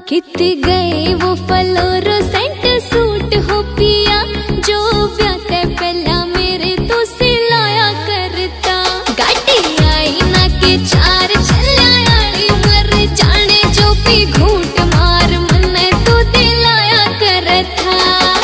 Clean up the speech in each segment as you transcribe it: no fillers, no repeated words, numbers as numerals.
कित गए वो फ्लोरोसेंट सूट हो पिया, जो ब्याते पहला मेरे तो सिलाया करता। गाड़ी आई ना के चार चलायाली मर जाने जो भी घूट मार मने तो दिलाया करता।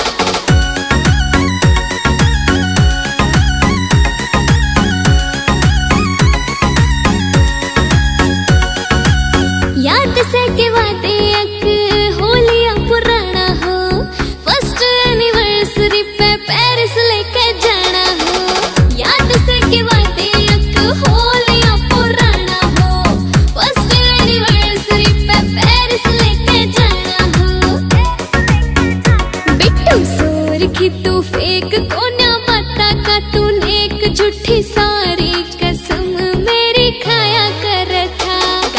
याद से के वादे अक होलिया पुराना हो, फर्स्ट एनिवर्सरी पे पेरिस लेके जाना हो। याद से के वादे अक होलिया पुराना हो, फर्स्ट एनिवर्सरी पे पेरिस लेके जाना हो। बिट्टू सोर की तू फेक कोन्या बता का तू नेक झूठी सारी कसम मेरी खाया कर था।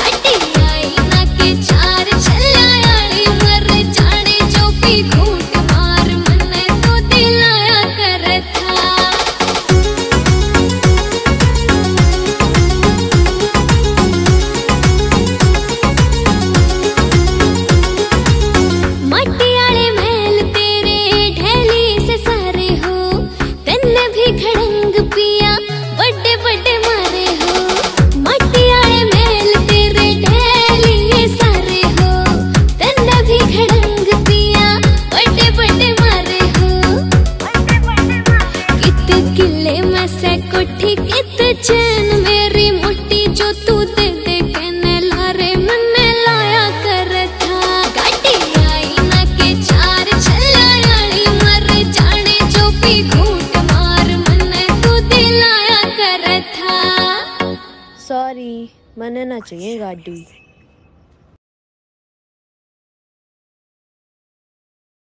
खड़ंग पिया बड़े बड़े मारे हो, मटियाले मेल तेरे ढेली ये सारे हो। तन्ने भी खड़ंग पिया बड़े बड़े मारे हो। कित किले में से कोठी कित चैन मेरी मोटी जो तू दे दे कहने लारे मन्ने लाया कर था। गाड़ी आई ना के चार चलायाली मर जाने जो भी घूट सॉरी, मैंने ना चाहिए गाड़ी।